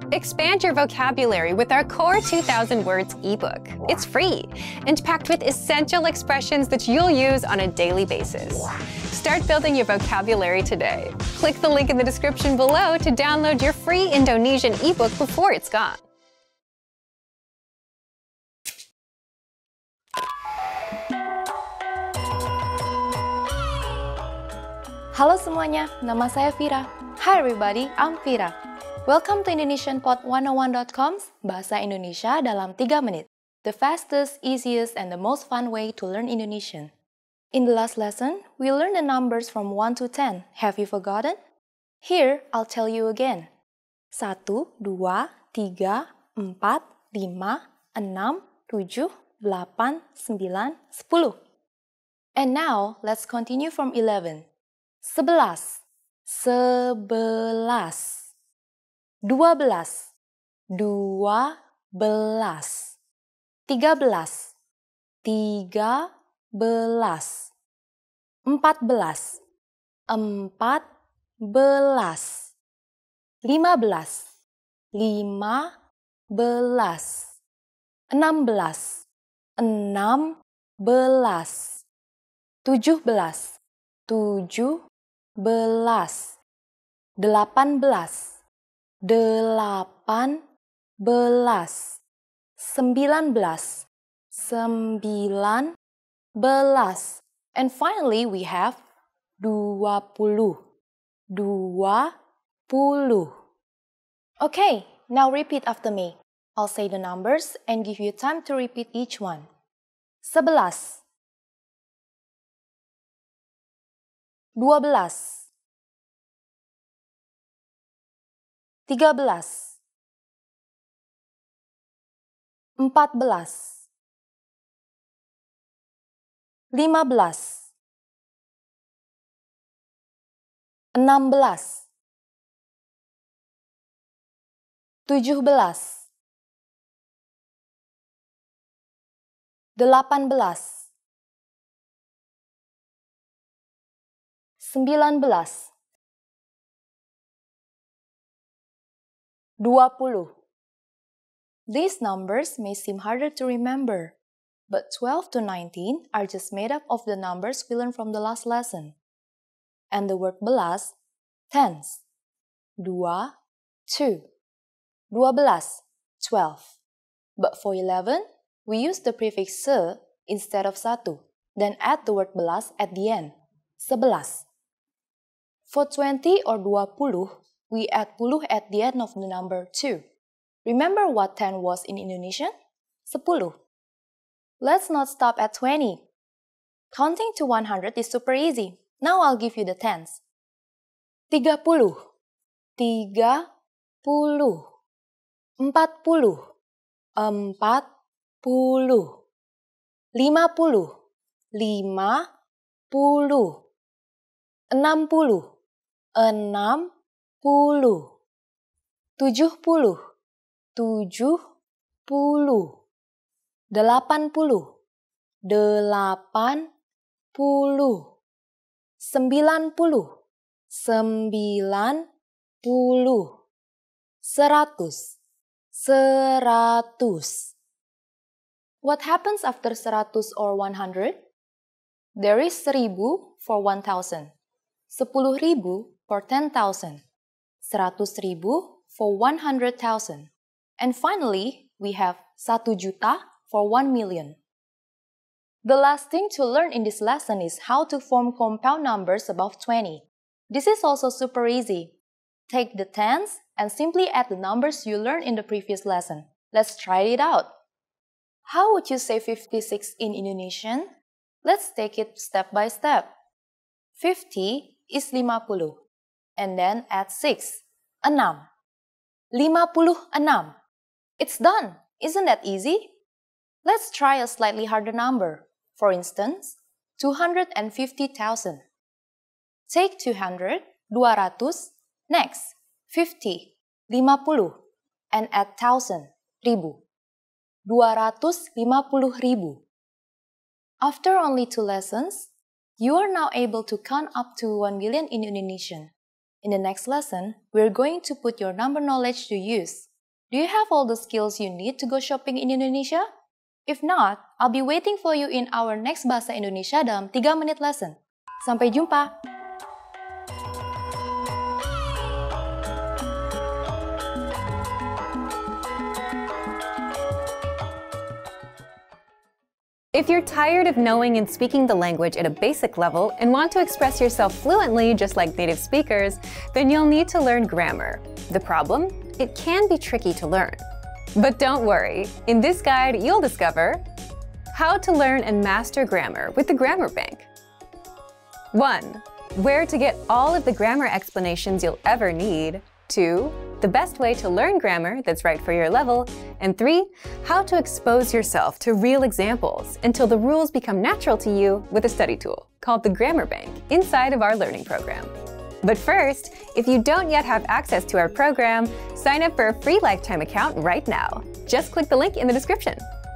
Expand your vocabulary with our Core 2000 Words ebook. It's free and packed with essential expressions that you'll use on a daily basis. Start building your vocabulary today. Click the link in the description below to download your free Indonesian ebook before it's gone. Halo semuanya, nama saya Vira. Hi everybody, I'm Vira. Welcome to IndonesianPod101.com's Bahasa Indonesia dalam 3 menit. The fastest, easiest, and the most fun way to learn Indonesian. In the last lesson, we learned the numbers from 1 to 10. Have you forgotten? Here, I'll tell you again. 1, 2, 3, 4, 5, 6, 7, 8, 9, 10. And now, let's continue from 11. 11, 11, 12, 12, 13, 13, 14, 14, 15, 15, 16, 16, 17, 17, 18, 18, 19, 19, and finally we have 20, 20. Okay, now repeat after me. I'll say the numbers and give you time to repeat each one. 11, 12, 13, 14, 15, 16, 17, 18, 19, 20. These numbers may seem harder to remember, but 12 to 19 are just made up of the numbers we learned from the last lesson. And the word belas, tens. 2, 2. 12, 12. But for 11, we use the prefix se instead of satu, then add the word belas at the end, 11. For 20 or 20, we add puluh at the end of the number 2. Remember what 10 was in Indonesian? 10. Let's not stop at 20. Counting to 100 is super easy. Now I'll give you the tens. 30, 30, 40, 40, 50, 50, 60, 60, 70, 70, 80, 80, 90, 90, 100, 100. What happens after 100 or 100? There is 1000 for 1000, 10.000 for 10,000, 100.000 for 100,000, and finally, we have 1 juta for 1 million. The last thing to learn in this lesson is how to form compound numbers above 20. This is also super easy. Take the tens and simply add the numbers you learned in the previous lesson. Let's try it out. How would you say 56 in Indonesian? Let's take it step by step. 50 is 50, and then add 6, 6. 56. It's done! Isn't that easy? Let's try a slightly harder number. For instance, 250,000. Take 200, 200, next, 50, 50, and add 1,000, 1,000. 250,000. After only 2 lessons, you are now able to count up to 1 million in Indonesian. In the next lesson, we're going to put your number knowledge to use. Do you have all the skills you need to go shopping in Indonesia? If not, I'll be waiting for you in our next Bahasa Indonesia dalam 3 menit lesson. Sampai jumpa! If you're tired of knowing and speaking the language at a basic level and want to express yourself fluently just like native speakers, then you'll need to learn grammar. The problem? It can be tricky to learn. But don't worry, in this guide you'll discover how to learn and master grammar with the Grammar Bank. 1. Where to get all of the grammar explanations you'll ever need. 2. The best way to learn grammar that's right for your level. And 3. How to expose yourself to real examples until the rules become natural to you with a study tool called the Grammar Bank inside of our learning program. But first, if you don't yet have access to our program, sign up for a free lifetime account right now. Just click the link in the description.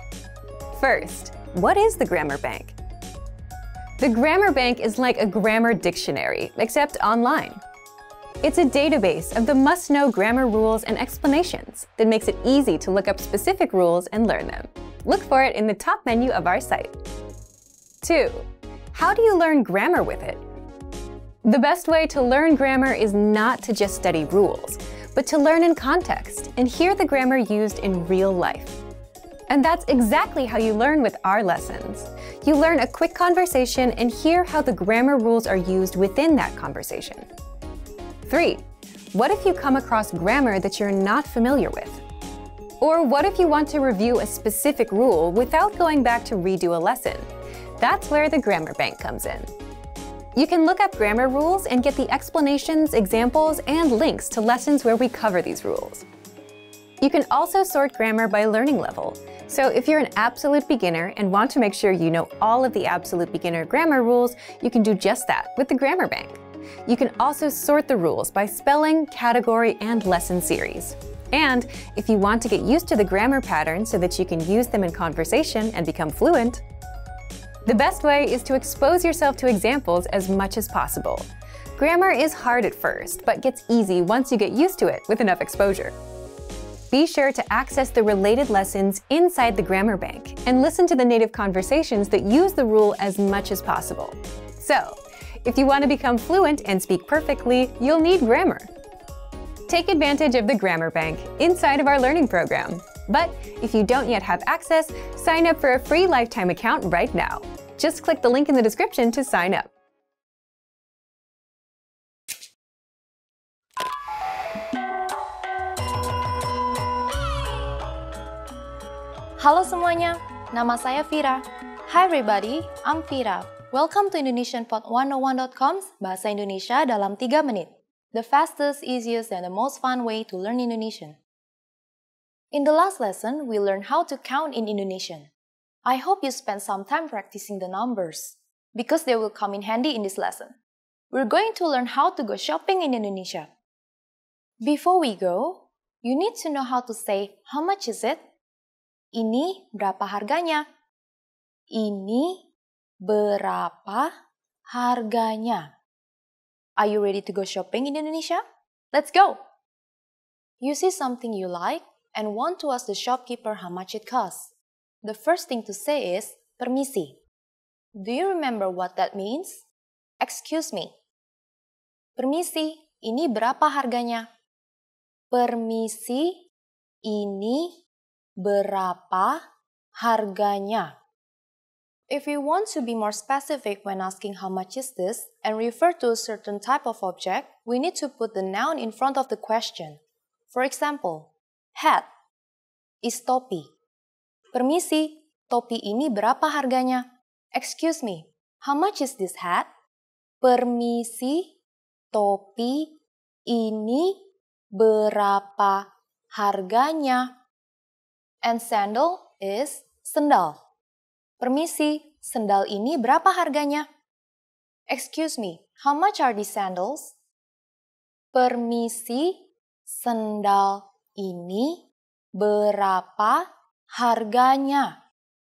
First, what is the Grammar Bank? The Grammar Bank is like a grammar dictionary, except online. It's a database of the must-know grammar rules and explanations that makes it easy to look up specific rules and learn them. Look for it in the top menu of our site. 2. How do you learn grammar with it? The best way to learn grammar is not to just study rules, but to learn in context and hear the grammar used in real life. And that's exactly how you learn with our lessons. You learn a quick conversation and hear how the grammar rules are used within that conversation. 3. What if you come across grammar that you're not familiar with? Or what if you want to review a specific rule without going back to redo a lesson? That's where the Grammar Bank comes in. You can look up grammar rules and get the explanations, examples, and links to lessons where we cover these rules. You can also sort grammar by learning level. So if you're an absolute beginner and want to make sure you know all of the absolute beginner grammar rules, you can do just that with the Grammar Bank. You can also sort the rules by spelling, category, and lesson series. And if you want to get used to the grammar patterns so that you can use them in conversation and become fluent, the best way is to expose yourself to examples as much as possible. Grammar is hard at first, but gets easy once you get used to it with enough exposure. Be sure to access the related lessons inside the Grammar Bank and listen to the native conversations that use the rule as much as possible. So, if you want to become fluent and speak perfectly, you'll need grammar. Take advantage of the Grammar Bank inside of our learning program. But if you don't yet have access, sign up for a free lifetime account right now. Just click the link in the description to sign up. Halo semuanya, nama saya Vira. Hi everybody, I'm Vira. Welcome to IndonesianPod101.com's Bahasa Indonesia dalam 3 menit. The fastest, easiest, and the most fun way to learn Indonesian. In the last lesson, we learned how to count in Indonesian. I hope you spent some time practicing the numbers, because they will come in handy in this lesson. We're going to learn how to go shopping in Indonesia. Before we go, you need to know how to say, how much is it? Ini berapa harganya? Ini berapa harganya? Are you ready to go shopping in Indonesia? Let's go! You see something you like and want to ask the shopkeeper how much it costs. The first thing to say is, permisi. Do you remember what that means? Excuse me. Permisi, ini berapa harganya? Permisi, ini berapa harganya? If you want to be more specific when asking how much is this and refer to a certain type of object, we need to put the noun in front of the question. For example, hat is topi. Permisi, topi ini berapa harganya? Excuse me, how much is this hat? Permisi, topi ini berapa harganya? And sandal is sendal. Permisi, sendal ini berapa harganya? Excuse me, how much are these sandals? Permisi, sendal ini berapa harganya?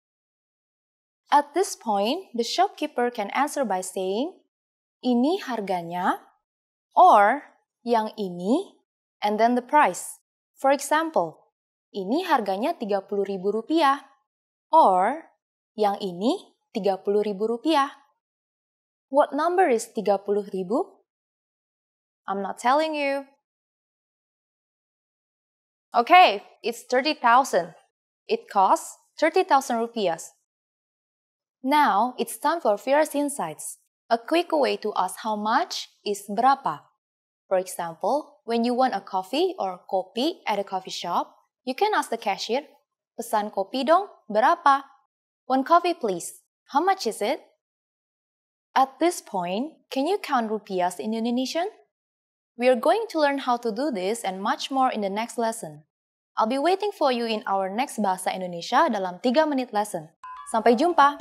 At this point, the shopkeeper can answer by saying, ini harganya, or yang ini, and then the price. For example, ini harganya Rp30.000. Or, yang ini Rp30.000. What number is 30.000? I'm not telling you. Okay, it's 30,000. It costs 30,000 rupiahs. Now, it's time for Vira's Insights. A quick way to ask how much is berapa. For example, when you want a coffee or kopi at a coffee shop, you can ask the cashier, pesan kopi dong, berapa? One coffee please. How much is it? At this point, can you count rupiahs in Indonesian? We are going to learn how to do this and much more in the next lesson. I'll be waiting for you in our next Bahasa Indonesia dalam 3 menit lesson. Sampai jumpa!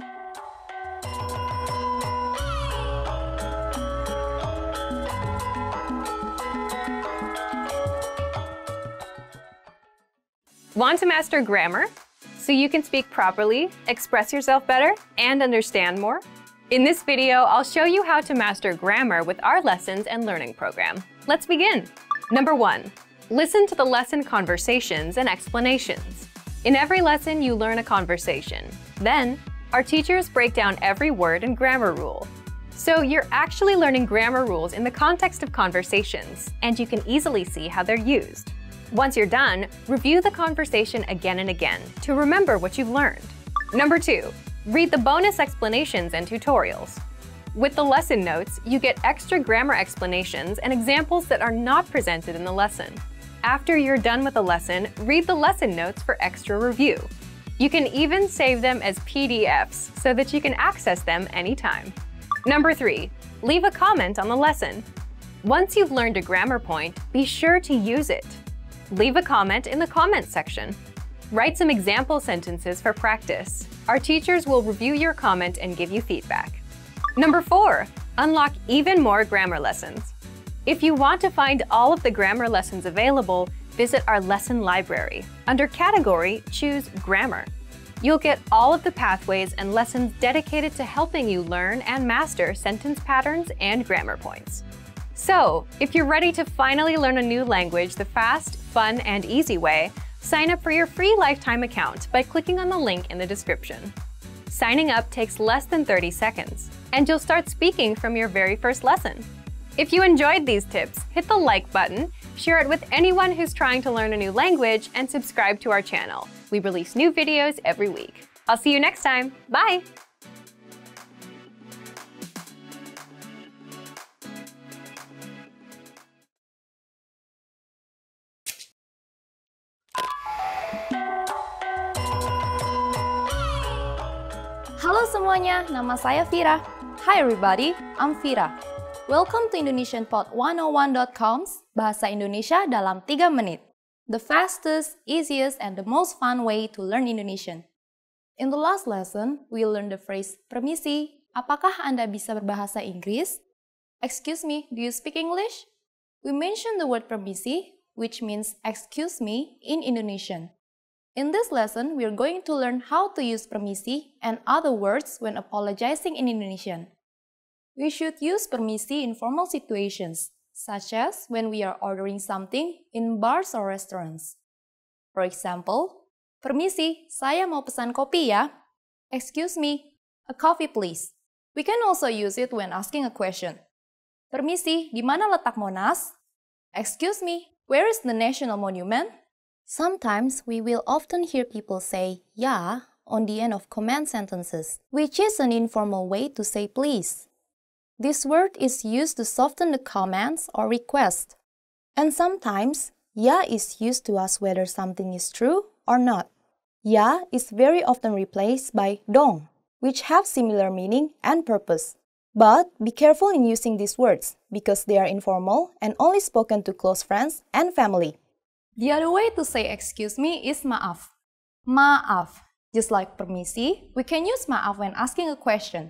Want to master grammar so you can speak properly, express yourself better, and understand more? In this video, I'll show you how to master grammar with our lessons and learning program. Let's begin. Number 1. Listen to the lesson conversations and explanations. In every lesson, you learn a conversation. Then, our teachers break down every word and grammar rule. So you're actually learning grammar rules in the context of conversations, and you can easily see how they're used. Once you're done, review the conversation again and again to remember what you've learned. Number 2. Read the bonus explanations and tutorials. With the lesson notes, you get extra grammar explanations and examples that are not presented in the lesson. After you're done with the lesson, read the lesson notes for extra review. You can even save them as PDFs so that you can access them anytime. Number 3. Leave a comment on the lesson. Once you've learned a grammar point, be sure to use it. Leave a comment in the comments section. Write some example sentences for practice. Our teachers will review your comment and give you feedback. Number 4. Unlock even more grammar lessons. If you want to find all of the grammar lessons available, visit our lesson library. Under Category, choose Grammar. You'll get all of the pathways and lessons dedicated to helping you learn and master sentence patterns and grammar points. So, if you're ready to finally learn a new language the fast, fun, and easy way, sign up for your free lifetime account by clicking on the link in the description. Signing up takes less than 30 seconds, and you'll start speaking from your very first lesson. If you enjoyed these tips, hit the like button, share it with anyone who's trying to learn a new language, and subscribe to our channel. We release new videos every week. I'll see you next time. Bye! Halo semuanya, nama saya Vira. Hi everybody, I'm Vira. Welcome to IndonesianPod101.com's Bahasa Indonesia dalam 3 menit. The fastest, easiest, and the most fun way to learn Indonesian. In the last lesson, we learned the phrase permisi. Apakah Anda bisa berbahasa Inggris? Excuse me, do you speak English? We mentioned the word permisi, which means excuse me in Indonesian. In this lesson, we are going to learn how to use permisi and other words when apologizing in Indonesian. We should use permisi in formal situations, such as when we are ordering something in bars or restaurants. For example, permisi, saya mau pesan kopi ya. Excuse me, a coffee please. We can also use it when asking a question. Permisi, di mana letak Monas? Excuse me, where is the National Monument? Sometimes we will often hear people say ya on the end of command sentences, which is an informal way to say please. This word is used to soften the commands or request. And sometimes, ya is used to ask whether something is true or not. Ya is very often replaced by dong, which have similar meaning and purpose. But be careful in using these words because they are informal and only spoken to close friends and family. The other way to say excuse me is maaf. Maaf. Just like permisi, we can use maaf when asking a question.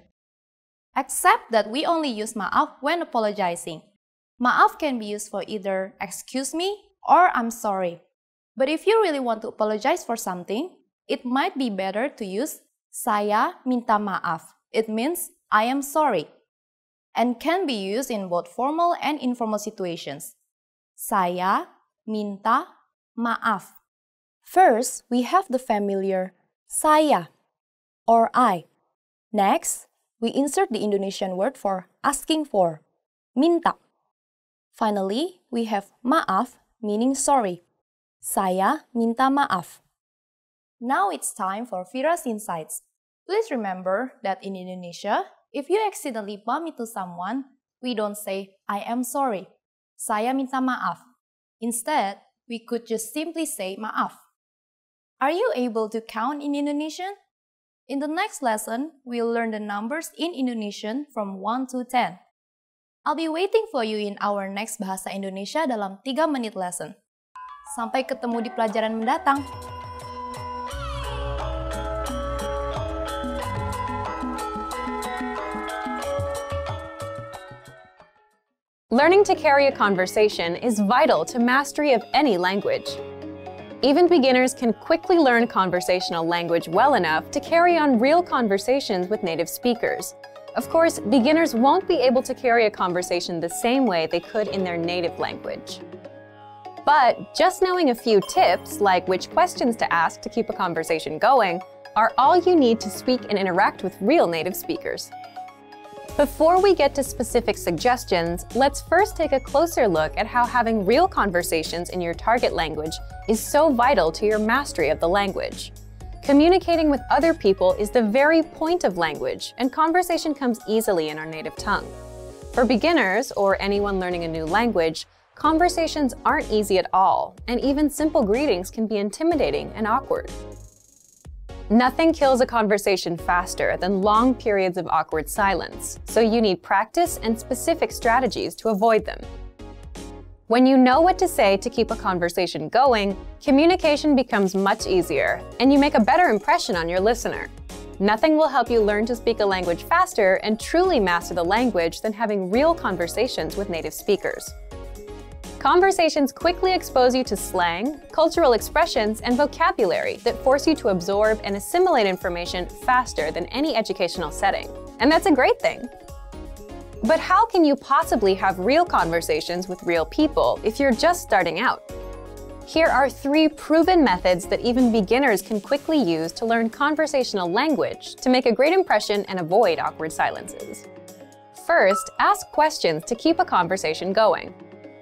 Except that we only use maaf when apologizing. Maaf can be used for either excuse me or I'm sorry. But if you really want to apologize for something, it might be better to use saya minta maaf. It means I am sorry. And can be used in both formal and informal situations. Saya minta maaf. First, we have the familiar saya or I. Next, we insert the Indonesian word for asking for, minta. Finally, we have maaf, meaning sorry. Saya minta maaf. Now it's time for Vira's Insights. Please remember that in Indonesia, if you accidentally bump into someone, we don't say, I am sorry. Saya minta maaf. Instead, we could just simply say maaf. Are you able to count in Indonesian? In the next lesson, we'll learn the numbers in Indonesian from 1 to 10. I'll be waiting for you in our next Bahasa Indonesia dalam 3 menit lesson. Sampai ketemu di pelajaran mendatang. Learning to carry a conversation is vital to mastery of any language. Even beginners can quickly learn conversational language well enough to carry on real conversations with native speakers. Of course, beginners won't be able to carry a conversation the same way they could in their native language. But just knowing a few tips, like which questions to ask to keep a conversation going, are all you need to speak and interact with real native speakers. Before we get to specific suggestions, let's first take a closer look at how having real conversations in your target language is so vital to your mastery of the language. Communicating with other people is the very point of language, and conversation comes easily in our native tongue. For beginners, or anyone learning a new language, conversations aren't easy at all, and even simple greetings can be intimidating and awkward. Nothing kills a conversation faster than long periods of awkward silence, so you need practice and specific strategies to avoid them. When you know what to say to keep a conversation going, communication becomes much easier, and you make a better impression on your listener. Nothing will help you learn to speak a language faster and truly master the language than having real conversations with native speakers. Conversations quickly expose you to slang, cultural expressions, and vocabulary that force you to absorb and assimilate information faster than any educational setting. And that's a great thing. But how can you possibly have real conversations with real people if you're just starting out? Here are 3 proven methods that even beginners can quickly use to learn conversational language to make a great impression and avoid awkward silences. First, ask questions to keep a conversation going.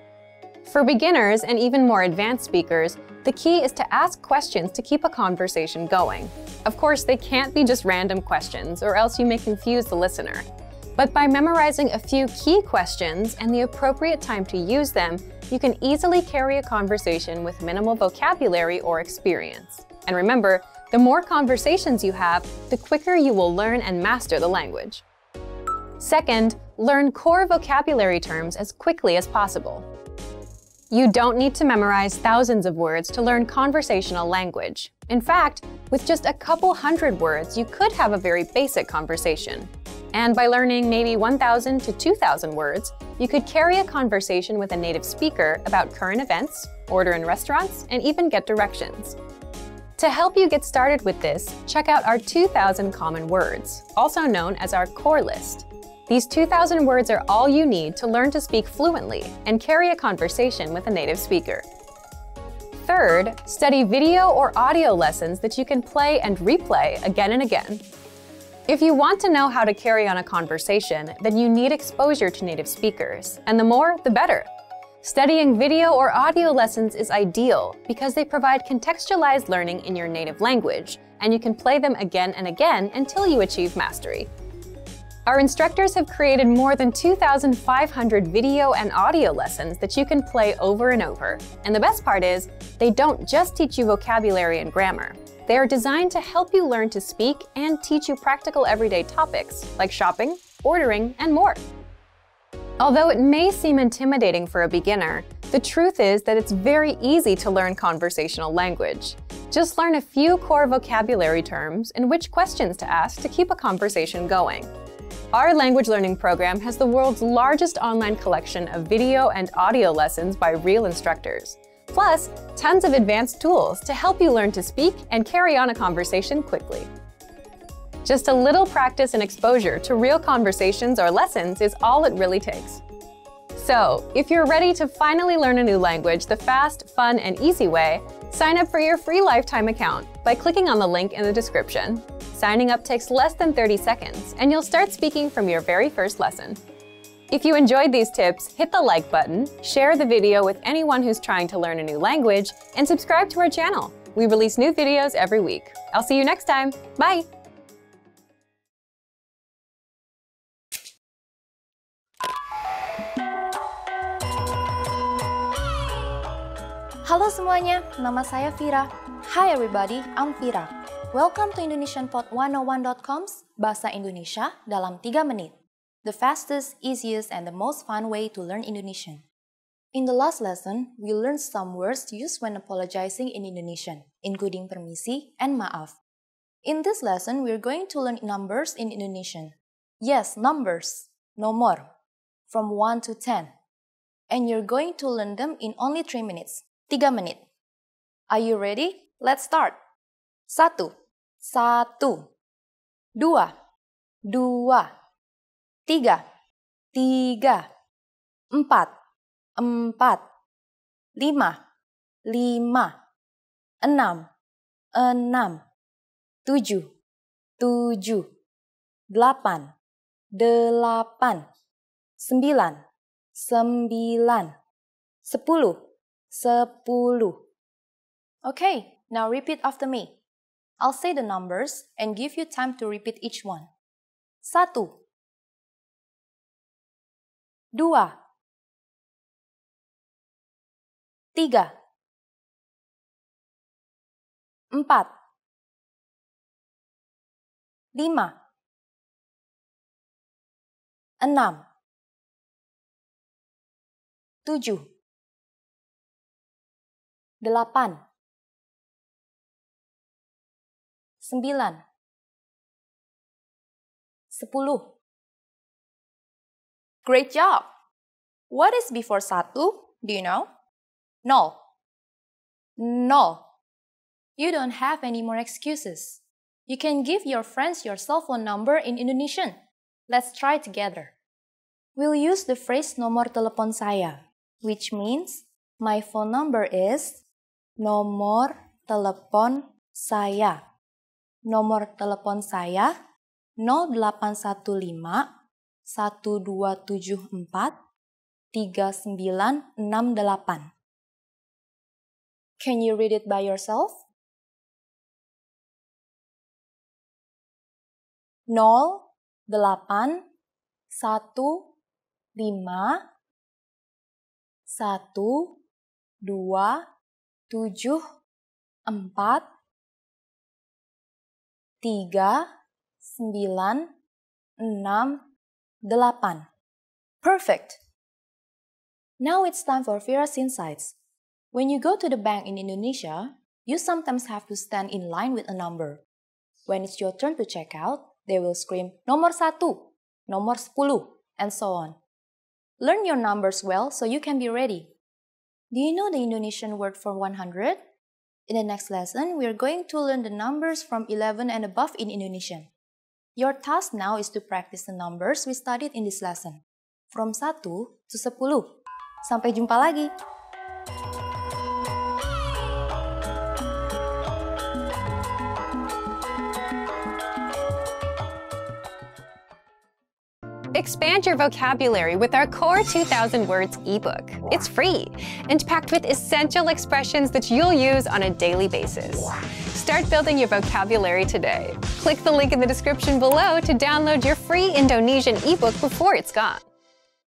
For beginners and even more advanced speakers, the key is to ask questions to keep a conversation going. Of course, they can't be just random questions, or else you may confuse the listener. But by memorizing a few key questions and the appropriate time to use them, you can easily carry a conversation with minimal vocabulary or experience. And remember, the more conversations you have, the quicker you will learn and master the language. Second, learn core vocabulary terms as quickly as possible. You don't need to memorize thousands of words to learn conversational language. In fact, with just a couple hundred words, you could have a very basic conversation. And by learning maybe 1,000 to 2,000 words, you could carry a conversation with a native speaker about current events, order in restaurants, and even get directions. To help you get started with this, check out our 2,000 common words, also known as our core list. These 2,000 words are all you need to learn to speak fluently and carry a conversation with a native speaker. Third, study video or audio lessons that you can play and replay again and again. If you want to know how to carry on a conversation, then you need exposure to native speakers, and the more, the better. Studying video or audio lessons is ideal because they provide contextualized learning in your native language, and you can play them again and again until you achieve mastery. Our instructors have created more than 2,500 video and audio lessons that you can play over and over. And the best part is, they don't just teach you vocabulary and grammar. They are designed to help you learn to speak and teach you practical everyday topics like shopping, ordering, and more. Although it may seem intimidating for a beginner, the truth is that it's very easy to learn conversational language. Just learn a few core vocabulary terms and which questions to ask to keep a conversation going. Our language learning program has the world's largest online collection of video and audio lessons by real instructors, plus tons of advanced tools to help you learn to speak and carry on a conversation quickly. Just a little practice and exposure to real conversations or lessons is all it really takes. So, if you're ready to finally learn a new language the fast, fun, and easy way, sign up for your free lifetime account by clicking on the link in the description. Signing up takes less than 30 seconds, and you'll start speaking from your very first lesson. If you enjoyed these tips, hit the like button, share the video with anyone who's trying to learn a new language, and subscribe to our channel. We release new videos every week. I'll see you next time. Bye! Halo semuanya, nama saya Vira. Hi everybody, I'm Vira. Welcome to IndonesianPod101.com's Bahasa Indonesia dalam 3 menit. The fastest, easiest, and the most fun way to learn Indonesian. In the last lesson, we learned some words used when apologizing in Indonesian, including permisi and maaf. In this lesson, we're going to learn numbers in Indonesian. Yes, numbers, nomor, from 1 to 10. And you're going to learn them in only 3 minutes. 3 menit. Are you ready? Let's start. 1, 1, 2, 2, 3, 3, 4, 4, 5, 5, 6, 6, 6, 7, 7, 8, 8, 9, 9, 10, 10. Okay, now repeat after me. I'll say the numbers and give you time to repeat each one. 1, 2, 3, 4, 5, 6, 7, 8, 9, 10. Great job! What is before 1? Do you know? 0. 0. You don't have any more excuses. You can give your friends your cell phone number in Indonesian. Let's try together. We'll use the phrase nomor telepon saya, which means my phone number is nomor telepon saya. Nomor telepon saya 0815 1274 3968. Can you read it by yourself? 0815 1274 3968. Perfect! Now it's time for Vira's Insights. When you go to the bank in Indonesia, you sometimes have to stand in line with a number. When it's your turn to check out, they will scream nomor 1, nomor 10, and so on. Learn your numbers well so you can be ready. Do you know the Indonesian word for 100? In the next lesson, we are going to learn the numbers from 11 and above in Indonesian. Your task now is to practice the numbers we studied in this lesson, from 1 to 10. Sampai jumpa lagi! Expand your vocabulary with our Core 2000 Words ebook. It's free and packed with essential expressions that you'll use on a daily basis. Start building your vocabulary today. Click the link in the description below to download your free Indonesian ebook before it's gone.